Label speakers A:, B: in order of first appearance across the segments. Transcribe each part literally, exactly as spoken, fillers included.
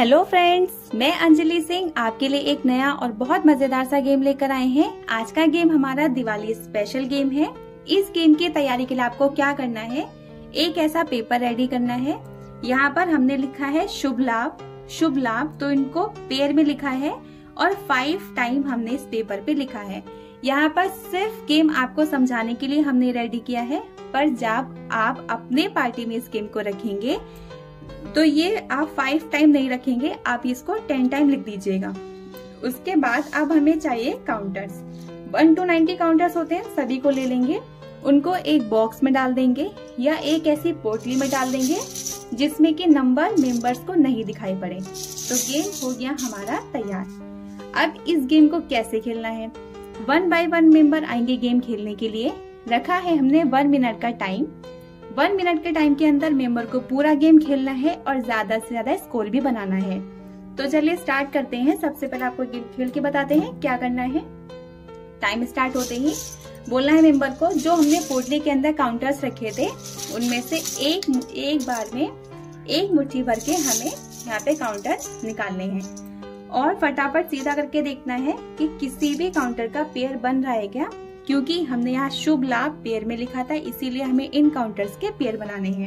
A: Hello friends, मैं अंजलि सिंह आपके लिए एक नया और बहुत मजेदार सा गेम लेकर आए हैं। आज का गेम हमारा दिवाली स्पेशल गेम है। इस गेम की तैयारी के लिए आपको क्या करना है, एक ऐसा पेपर रेडी करना है। यहाँ पर हमने लिखा है शुभ लाभ। शुभ लाभ तो इनको पेयर में लिखा है और फाइव टाइम हमने इस पेपर पे लिखा है। यहाँ पर सिर्फ गेम आपको समझाने के लिए हमने रेडी किया है, पर जब आप अपने पार्टी में इस गेम को रखेंगे तो ये आप फाइव टाइम नहीं रखेंगे, आप इसको टेन टाइम लिख दीजिएगा। उसके बाद अब हमें चाहिए counters. One to ninety counters होते हैं, सभी को ले लेंगे, उनको एक बॉक्स में डाल देंगे या एक ऐसी पोटली में डाल देंगे जिसमें कि नंबर मेंबर्स को नहीं दिखाई पड़े। तो गेम हो गया हमारा तैयार। अब इस गेम को कैसे खेलना है, वन बाय वन मेंबर आएंगे गेम खेलने के लिए। रखा है हमने वन मिनट का टाइम। वन मिनट के टाइम के अंदर मेंबर को पूरा गेम खेलना है और ज्यादा से ज्यादा स्कोर भी बनाना है। तो चलिए स्टार्ट करते हैं। सबसे पहले आपको गेम खेल के बताते हैं क्या करना है। टाइम स्टार्ट होते ही बोलना है मेंबर को, जो हमने पोटली के अंदर काउंटर्स रखे थे उनमें से एक एक बार में एक मुट्ठी भर के हमें यहाँ पे काउंटर निकालने हैं और फटाफट सीधा करके देखना है कि किसी भी काउंटर का पेयर बन रहा है क्या, क्योंकि हमने यहाँ शुभ लाभ पेयर में लिखा था, इसीलिए हमें इन काउंटर्स के पेयर बनाने हैं।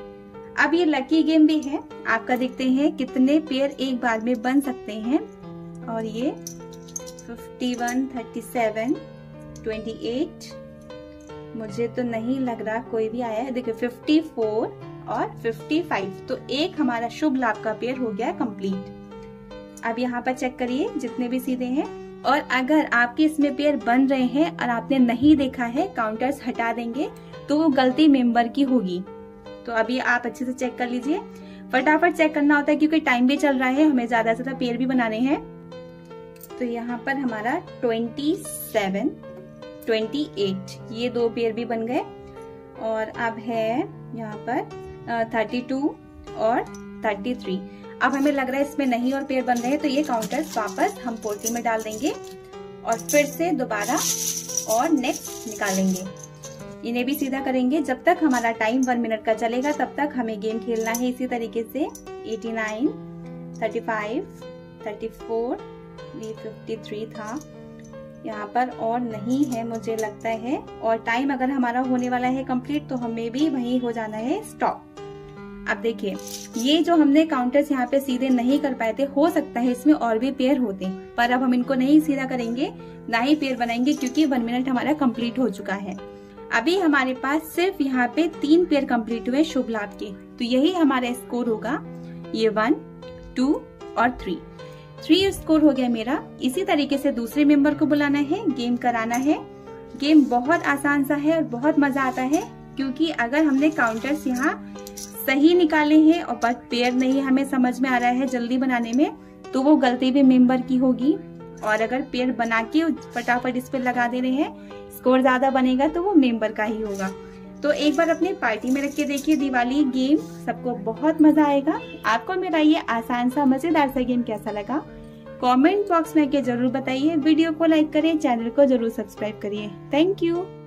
A: अब ये लकी गेम भी है, आपका देखते हैं कितने पेयर एक बार में बन सकते हैं। और ये fifty one, thirty seven, twenty eight, मुझे तो नहीं लग रहा कोई भी आया है। देखिए फिफ्टी फोर और फिफ्टी फाइव, तो एक हमारा शुभ लाभ का पेयर हो गया कंप्लीट। अब यहाँ पर चेक करिए जितने भी सीधे हैं, और अगर आपके इसमें पेयर बन रहे हैं और आपने नहीं देखा है, काउंटर्स हटा देंगे तो वो गलती मेंबर की होगी। तो अभी आप अच्छे से चेक कर लीजिए, फटाफट चेक करना होता है क्योंकि टाइम भी चल रहा है, हमें ज्यादा से ज्यादा पेयर भी बनाने हैं। तो यहाँ पर हमारा ट्वेंटी सेवन, ट्वेंटी एट, ये दो पेयर भी बन गए। और अब है यहाँ पर थर्टी टू और थर्टी थ्री। अब हमें लग रहा है इसमें नहीं और पेयर बन रहे हैं, तो ये काउंटर्स वापस हम पोटली में डाल देंगे और फिर से दोबारा और नेक्स्ट निकालेंगे। इन्हें भी सीधा करेंगे। जब तक हमारा टाइम वन मिनट का चलेगा तब तक हमें गेम खेलना है इसी तरीके से। Eighty nine, thirty five, thirty four, ये फिफ्टी थ्री था, यहाँ पर और नहीं है मुझे लगता है। और टाइम अगर हमारा होने वाला है कंप्लीट तो हमें भी वहीं हो जाना है स्टॉप। अब देखिए ये जो हमने काउंटर्स यहाँ पे सीधे नहीं कर पाए थे, हो सकता है इसमें और भी पेयर होते, पर अब हम इनको नहीं सीधा करेंगे, ना ही पेयर बनाएंगे क्योंकि वन मिनट हमारा कंप्लीट हो चुका है। अभी हमारे पास सिर्फ यहाँ पे तीन पेयर कंप्लीट हुए शुभ लाभ के, तो यही हमारा स्कोर होगा। ये वन, टू और थ्री, थ्री स्कोर हो गया मेरा। इसी तरीके से दूसरे मेंबर को बुलाना है, गेम कराना है। गेम बहुत आसान सा है और बहुत मजा आता है, क्योंकि अगर हमने काउंटर्स यहाँ सही निकाले हैं और बट पेयर नहीं हमें समझ में आ रहा है जल्दी बनाने में, तो वो गलती भी मेंबर की होगी। और अगर पेयर बना के फटाफट इस पे लगा दे रहे हैं, स्कोर ज्यादा बनेगा तो वो मेंबर का ही होगा। तो एक बार अपनी पार्टी में रख के देखिए दिवाली गेम, सबको बहुत मजा आएगा। आपको मेरा ये आसान सा मजेदार सा गेम कैसा लगा कमेंट बॉक्स में आके जरूर बताइए। वीडियो को लाइक करें, चैनल को जरूर सब्सक्राइब करिए। Thank you.